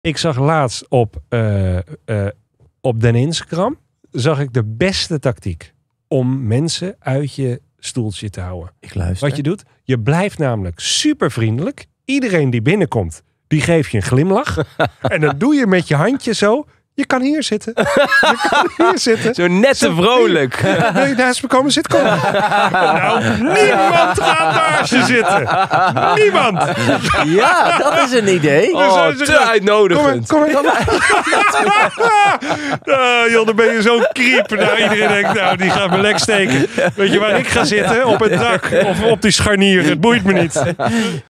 Ik zag laatst op den Instagram zag ik de beste tactiek om mensen uit je stoeltje te houden. Ik luister. Wat je doet, je blijft namelijk super vriendelijk. Iedereen die binnenkomt, die geeft je een glimlach. En dan doe je met je handje zo. Je kan hier zitten. Je kan hier zitten. Zo net te vrolijk. Wil je naast me komen zitten? Kom. Nou, niemand gaat naast je zitten. Niemand. Ja, dat is een idee. Te uitnodigend. Kom maar. Joh, dan ben je zo'n creep. Nou, iedereen denkt, nou, die gaat me lek steken. Weet je waar ik ga zitten? Op het dak of op die scharnier. Het boeit me niet.